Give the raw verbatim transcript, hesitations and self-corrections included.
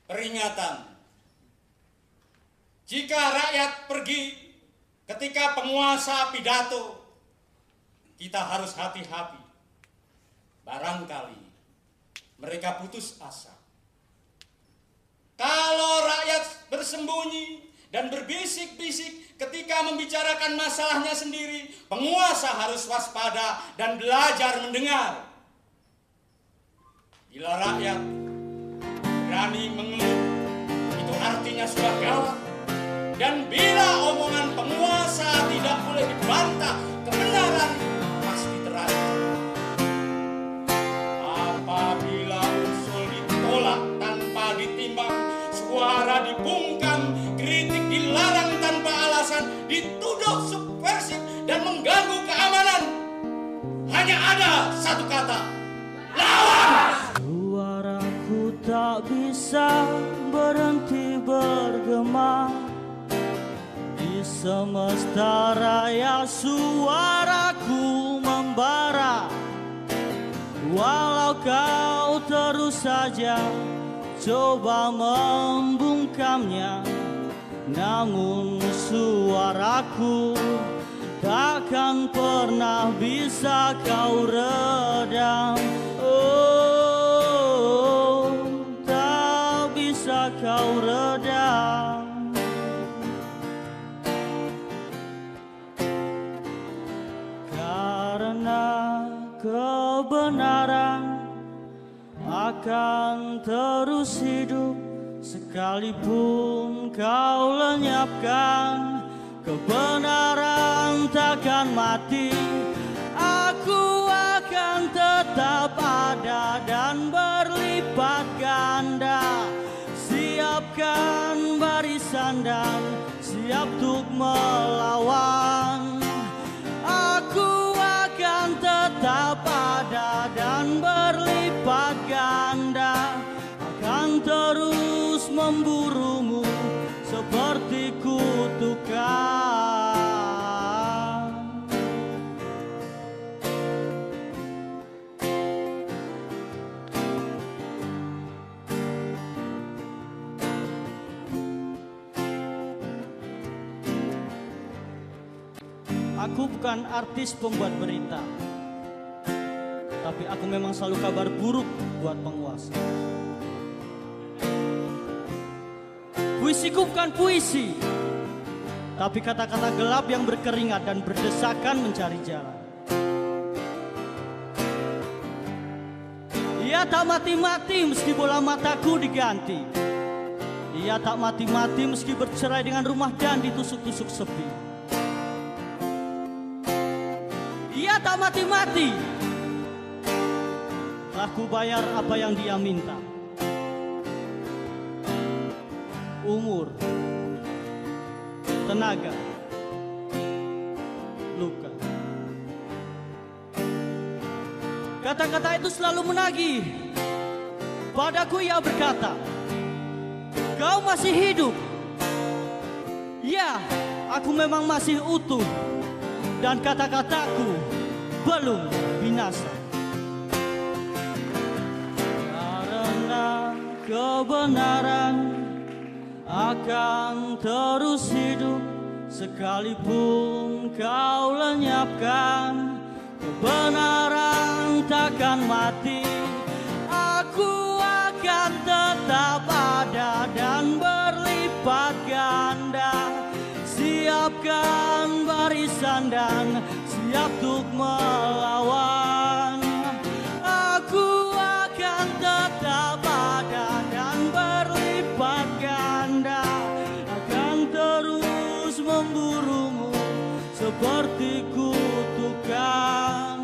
Peringatan. Jika rakyat pergi ketika penguasa pidato, kita harus hati-hati. Barangkali mereka putus asa. Kalau rakyat bersembunyi dan berbisik-bisik ketika membicarakan masalahnya sendiri, penguasa harus waspada dan belajar mendengar. Bila rakyat berani mengeluh, itu artinya sudah gawat. Dan bila omongan penguasa tidak boleh dibantah, kebenaran pasti terancam. Apabila usul ditolak tanpa ditimbang, suara dibungkam, kritik dilarang tanpa alasan, dituduh subversif dan mengganggu keamanan, hanya ada satu kata: lawan! Suaraku tak bisa berhenti bergema. Di semesta raya suaraku membara. Walau kau terus saja coba membungkamnya, namun suaraku takkan pernah bisa kau redam. Oh, tak bisa kau redam. Karena kebenaran akan terus hidup, sekalipun kau lenyapkan. Kebenaran takkan mati, aku akan tetap ada dan berlipat ganda. Siapkan barisan dan siap untuk melawan. Aku akan tetap ada dan berlipat ganda, akan terus memburumu seperti kutukan. Aku bukan artis pembuat berita, tapi aku memang selalu kabar buruk buat penguasa. Puisiku bukan puisi, tapi kata-kata gelap yang berkeringat dan berdesakan mencari jalan. Ia tak mati-mati meski bola mataku diganti. Ia tak mati-mati meski bercerai dengan rumah dan ditusuk-tusuk sepi. Ia tak mati-mati, telah ku bayar apa yang dia minta. Umur, tenaga, luka. Kata-kata itu selalu menagih. Padaku ia berkata, kau masih hidup. Ya, aku memang masih utuh. Dan kata-kataku belum binasa. Karena kebenaran akan terus hidup, sekalipun kau lenyapkan. Kebenaran takkan mati, aku akan tetap ada dan berlipat ganda. Siapkan barisan dan siap untuk melawan. Aku akan tetap ada dan berlipat ganda, akan terus memburumu seperti kutukan.